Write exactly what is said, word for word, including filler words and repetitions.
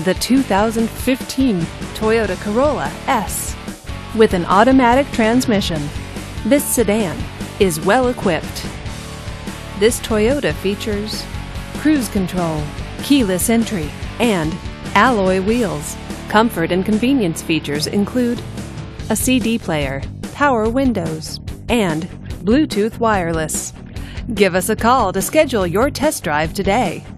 the two thousand fifteen Toyota Corolla S. With an automatic transmission, this sedan is well equipped. This Toyota features cruise control, keyless entry, and alloy wheels. Comfort and convenience features include a C D player, power windows, and Bluetooth wireless. Give us a call to schedule your test drive today.